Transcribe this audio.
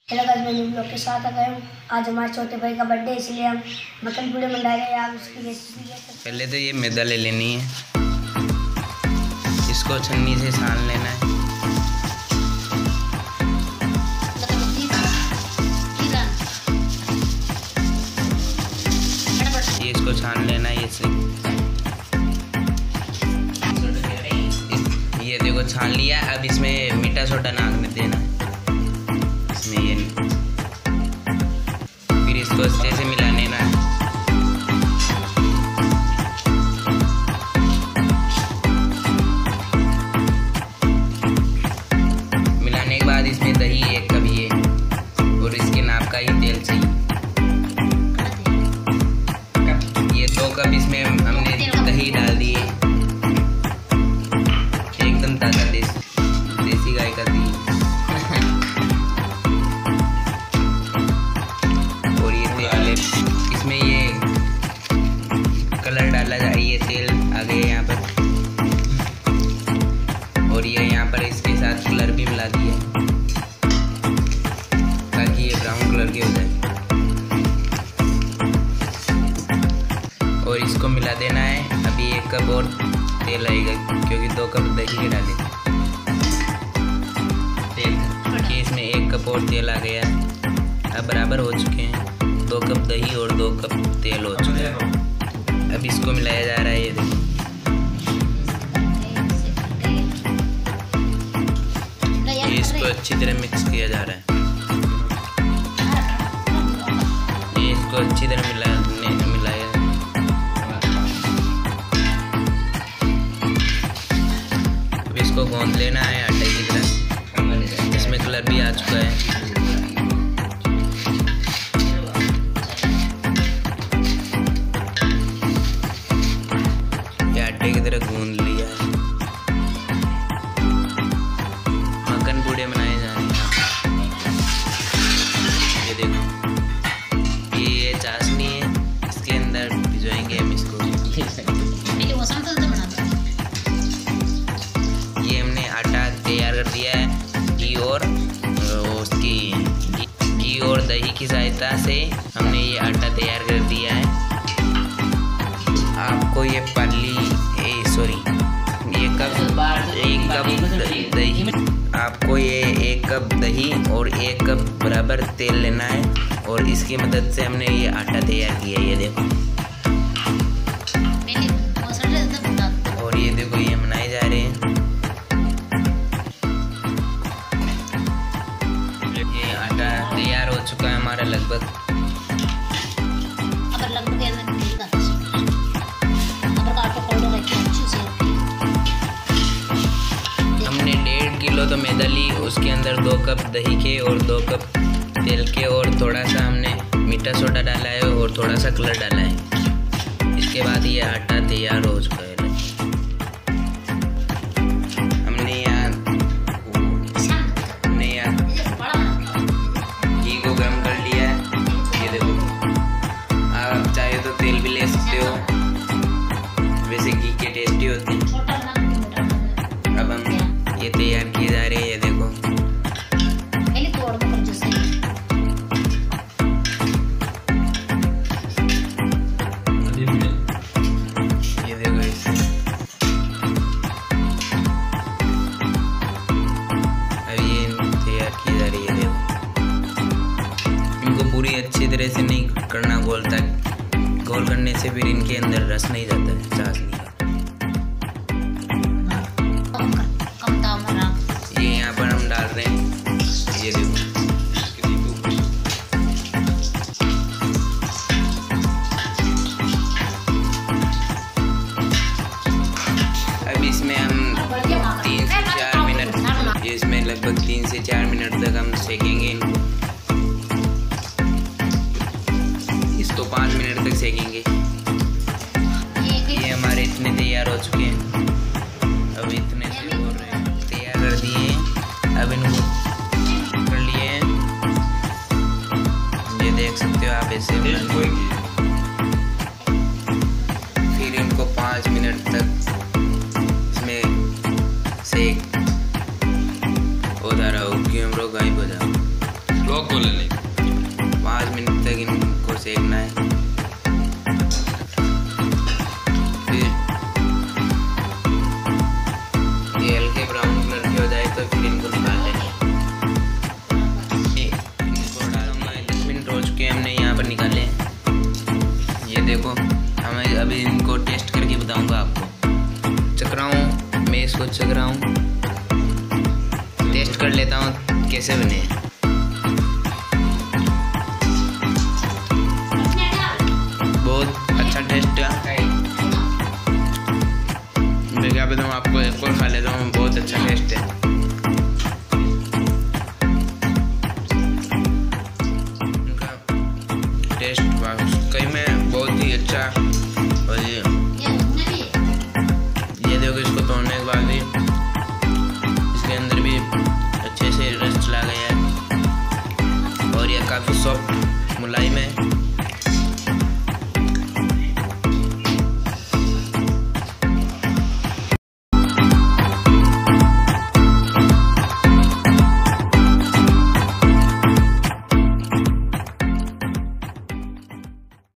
Hello guys, मैं new blog के साथ आ गया हूँ। आज हमारे छोटे भाई का बर्थडे, इसलिए हम मक्खन पूड़े बना रहे हैं। आप उसकी रेसिपी पहले तो ये मैदा ले लेनी है, इसको छन्नी से सान लेना है। ये इसको छान लेना है। ये देखो छान लिया। अब इसमें मीठा सोडा नाक में देना है। इसमें ये फिर इसको अच्छे से मिला लेना है। मिलाने के बाद इसमें दही 1 कप ये और इसके नाप का ही तेल चाहिए। ये 2 कप इसमें हमने दही डाल दी है। एकदम ताज़ा देसी गाय का घी। और ये तेल, इसमें ये कलर डाला जाए। ये तेल आ गया यहाँ पर, और ये यहाँ पर इसके साथ कलर भी मिला दिया ताकि ये ब्राउन कलर के हो जाए। और इसको मिला देना है। अभी 1 कप और तेल आएगा, क्योंकि 2 कप दही के डाले तेल कि इसमें 1 कप और तेल आ गया। अब बराबर हो चुके हैं। 2 कप दही और 2 कप तेल हो चुके हैं। अब इसको मिलाया जा रहा है। ये देखो, ये इसको अच्छी तरह मिक्स किया जा रहा है। ये इसको अच्छी तरह मिलाया। अब इसको गूंद लेना है आटे की तरह। इसमें कलर भी आ चुका है। ये आटे की तरह गूंद लिया है। मक्खन पूड़े बनाए जा रहे हैं। ये देखो, ये चाशनी है, इसके अंदर भिजवाएंगे हम इसको। ये हमने आटा तैयार कर दिया है। घी और दही की सहायता से हमने ये आटा तैयार कर दिया है। आपको ये आपको ये 1 कप दही और 1 कप बराबर तेल लेना है, और इसकी मदद से हमने ये आटा तैयार किया है। ये देखो, और ये देखो, ये बनाए जा रहे हैं। ये आटा तैयार हो चुका है हमारा लगभग। हमने 1.5 किलो तो मैदा ली, उसके अंदर 2 कप दही के और 2 कप तेल के और थोड़ा सा हमने मीठा सोडा डाला है और थोड़ा सा कलर डाला है। इसके बाद ये आटा तैयार हो चुका है। हमने यहाँ घी को गर्म कर लिया है। ये देखो, आप चाहे तो तेल भी ले सकते हो, वैसे घी के टेस्टी होते हैं। अब हम ये तैयार किए जा रहे हैं। ये देखो, पूरी अच्छी तरह से नहीं करना गोल, तक गोल करने से फिर इनके अंदर रस नहीं जाता है चाशनी का। ये यहाँ पर हम डाल रहे हैं। ये देखो, अब इसमें हम 3 से 4 मिनट, इसमें लगभग 3 से 4 मिनट तक हम सेकेंगे इनको। इसको 5 मिनट तक सेकेंगे। ये हमारे इतने तैयार हो चुके हैं। अब इतने से हो रहे हैं, तैयार कर दिए हैं। अब इनको कर लिए हैं। ये देख सकते हो आप, ऐसे फिर इनको 5 मिनट तक इसमें सेक होता रहा। गायब हो जाओ। ले लेंगे। 5 मिनट तक इनको सेकना है। फिर ये हल्के ब्राउन कलर के हो जाए तो फिर इनको निकाल लेंगे। इनको डालूंगा। 10 मिनट हो चुके हैं, हमने यहाँ पर निकाले। ये देखो, हमें अभी इनको टेस्ट करके बताऊंगा आपको। चख रहा हूँ मैं, इसको चख रहा हूँ, टेस्ट कर लेता हूँ कैसे बने हैं। बहुत अच्छा टेस्ट है। मैं क्या बताऊँ आपको, एक और खा लेता हूँ, बहुत अच्छा टेस्ट है। इनका टेस्ट वाकई में बहुत ही अच्छा। और ये देखो, इसको तोड़ने के बाद भी इसके अंदर भी अच्छे से रस चला गया है और ये काफ़ी सॉफ्ट